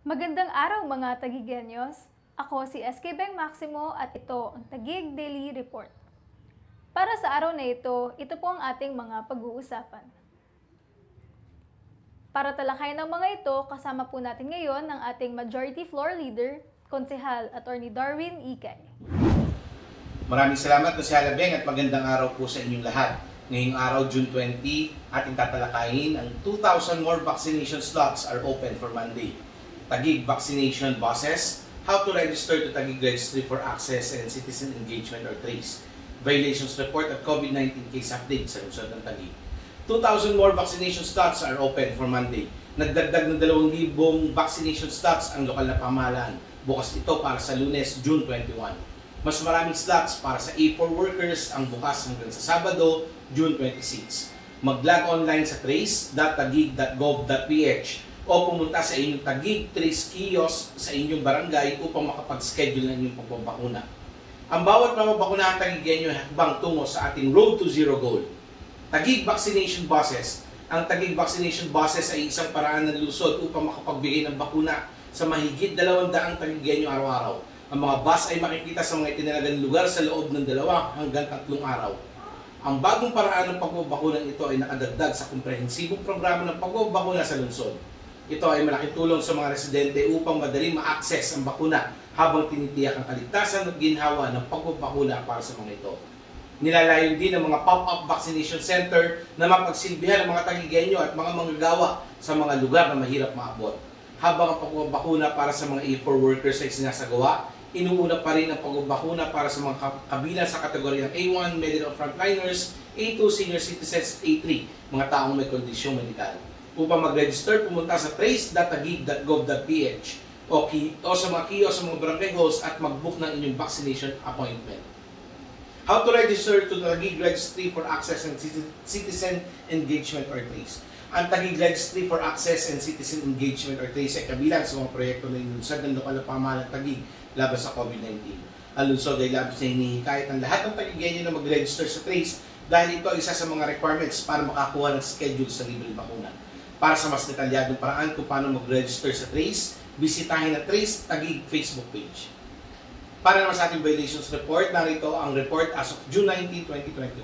Magandang araw mga Tagigenyos! Ako si SK Beng Maximo at ito ang Taguig Daily Report. Para sa araw na ito po ang ating mga pag-uusapan. Para talakayan ang mga ito, kasama po natin ngayon ang ating Majority Floor Leader, Konsehal Attorney Darwin Ikay. Maraming salamat Konsehal Beng at magandang araw po sa inyong lahat. Ngayong araw, June 20, ating tatalakayin ang 2,000 more vaccination slots are open for Monday. Taguig Vaccination Buses, how to register to Taguig Registry for Access and Citizen Engagement or TRACE. Violations report at COVID-19 case update sa lungsod ng Taguig. 2,000 more vaccination slots are open for Monday. Nagdagdag ng 2,000 vaccination slots ang lokal na pamahalaan. Bukas ito para sa Lunes, June 21. Mas maraming slots para sa A4 workers ang bukas hanggang sa Sabado, June 26. Mag-log online sa trace.taguig.gov.ph o pumunta sa inyong Taguig Trace Kiosk sa inyong barangay upang makapag-schedule ng inyong pagbabakuna. Ang bawat mababakunahan Taguigenyo ay hakbang tungo sa ating Road to Zero goal. Taguig Vaccination Buses. Ang Taguig Vaccination Buses ay isang paraan ng lungsod upang makapagbigay ng bakuna sa mahigit 200 Taguigenyo araw-araw. Ang mga bus ay makikita sa mga itinalagang lugar sa loob ng 2 hanggang 3 araw. Ang bagong paraan ng pagbabakuna ito ay nakadagdag sa komprehensibong programa ng pagbabakuna sa lungsod. Ito ay malaking tulong sa mga residente upang madali ma-access ang bakuna habang tinitiyak ang kaligtasan at ginhawa ng pagbabakuna para sa mga ito. Nilalayon din ng mga pop-up vaccination center na mapagsilbihan ng mga Taguigenyo at mga manggagawa sa mga lugar na mahirap maabot. Habang ang pagbabakuna para sa mga A4 workers ay sinasagawa, inuuna pa rin ang pagbabakuna para sa mga kabilang sa kategoryang A1 medical frontliners, A2 senior citizens, A3 mga taong may kondisyong medikal. Upang mag-register, pumunta sa trace.taguig.gov.ph o sa mga kiosk sa mga barangay halls at mag-book ng inyong vaccination appointment. How to register to the Taguig Registry for Access and Citizen Engagement or TRACE. Ang Taguig Registry for Access and Citizen Engagement or TRACE ay kabilang sa mga proyekto na inunsad ng lokal na pamahalaan ng Taguig laban sa COVID-19. Ang lungsod ay labis na hinihikayat ang lahat ng Taguigenyo na mag-register sa TRACE dahil ito ay isa sa mga requirements para makakuha ng schedule sa libreng bakuna. Para sa mas detalyadong paraan kung paano mag-register sa TRACE, bisitahin ang TRACE Taguig Facebook page. Para naman sa ating violations report, narito ang report as of June 19, 2021.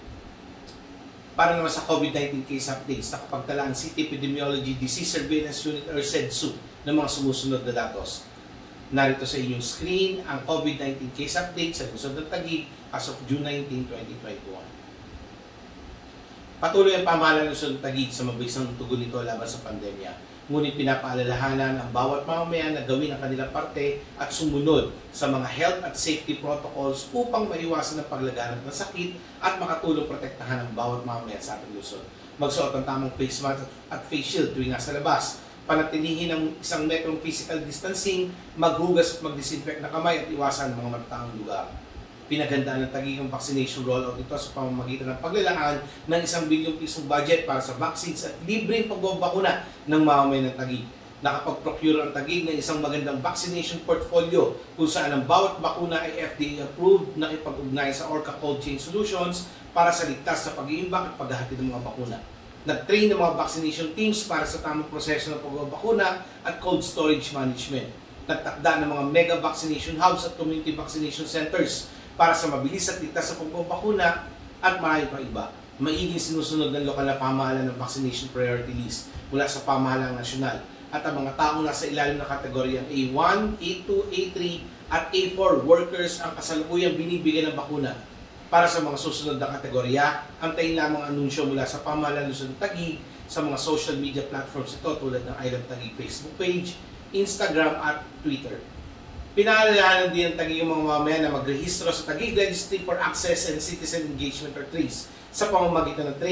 Para naman sa COVID-19 case updates, nakapagtala ang City Epidemiology Disease Surveillance Unit or CEDSU ng mga sumusunod na datos. Narito sa inyong screen ang COVID-19 case update sa lungsod ng Taguig as of June 19, 2021. Patuloy ang pamahalaan ng lungsod ng Taguig sa mabisang tugon nito laban sa pandemya. Ngunit pinapaalalahanan ang bawat mamamayan na gawin ang kanilang parte at sumunod sa mga health at safety protocols upang maiwasan ang paglaganap ng sakit at makatulong protektahan ang bawat mamamayan sa ating lungsod. Magsuot ng tamang face mask at face shield tuwing nasa labas. Panatilihin ang 1 metrong physical distancing, maghugas at mag-disinfect na kamay at iwasan ang mga matataang lugar. Pinaghandaan ng Taguig ang vaccination rollout ito sa pamamagitan ng paglalaan ng 1 bilyong pisong budget para sa vaccines at libreng pagbabakuna ng mamamayan ng Taguig. Nakapag-procure ang Taguig ng isang magandang vaccination portfolio kung saan ang bawat bakuna ay FDA approved na ipag-ugnay sa Orca Cold Chain Solutions para sa ligtas na pag-iimbak at paghahatid ng mga bakuna. Nag-train ng mga vaccination teams para sa tamang proseso ng pagbabakuna at cold storage management. Nagtakda ng mga mega vaccination hubs at community vaccination centers para sa mabilis at ligtas sa pagbabakuna at marami pa iba. Maiging sinusunod ng lokal na pamahalaan ng vaccination priority list mula sa pamahalaang nasyonal at ang mga taong nasa ilalim ng kategoryang A1, A2, A3 at A4 workers ang kasalukuyang binibigyan ng bakuna. Para sa mga susunod na kategorya, antayin lamang anunsyo mula sa pamahalaan ng Taguig sa mga social media platforms ito tulad ng I Love Taguig Facebook page, Instagram at Twitter. Pinaalalahanan din ang Taguig mga mamamayan na magrehistro sa Taguig Registry for Access and Citizen Engagement or TRACE sa pamamagitan ng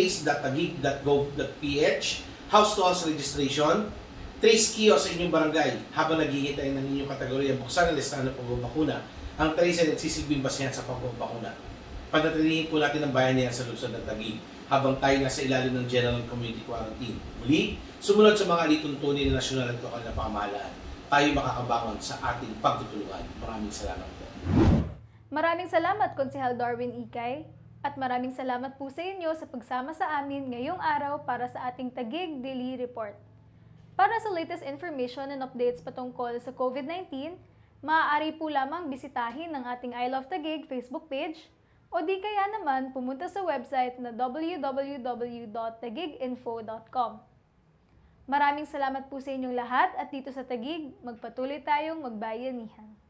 trace.taguig.gov.ph, house-to-house registration, TRACE kiosk sa inyong barangay habang naghihintay ng inyong kategorya buksan ang listahan ng pagbabakuna. Ang TRACE ay nagsisilbing basihan sa pagbabakuna. Panatilihin po natin ang bayanihan sa lungsod ng Taguig habang tayo nasa ilalim ng General Community Quarantine. Muli, sumunod sa mga alituntunin ng nasyonal at lokal na pamahalaan. Tayo makakabangon sa ating pagtutulungan. Maraming salamat po. Maraming salamat, Konsehal Darwin Ikay. At maraming salamat po sa inyo sa pagsama sa amin ngayong araw para sa ating Taguig Daily Report. Para sa latest information and updates patungkol sa COVID-19, maaari po lamang bisitahin ang ating I Love Taguig Facebook page o di kaya naman pumunta sa website na www.tagiginfo.com. Maraming salamat po sa inyong lahat at dito sa Taguig, magpatuloy tayong magbayanihan.